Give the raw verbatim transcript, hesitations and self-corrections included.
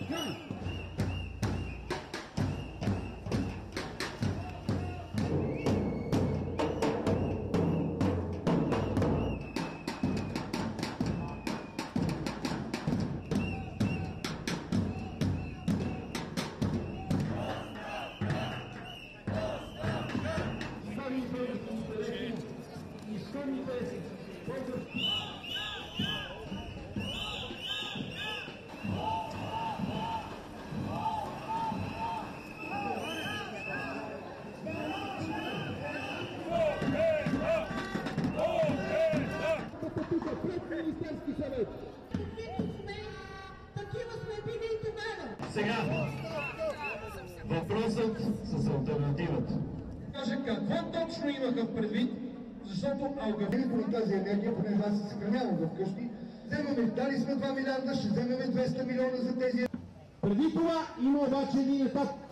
Сега, въпросът с алтернативата. Кажа какво точно имаха предвид, защото алгоритмите на тази енергия, понеже аз се съхранявам вкъщи, вземаме, дали сме два милиарда, ще вземем двеста милиона за тези. Преди това има обаче един етап.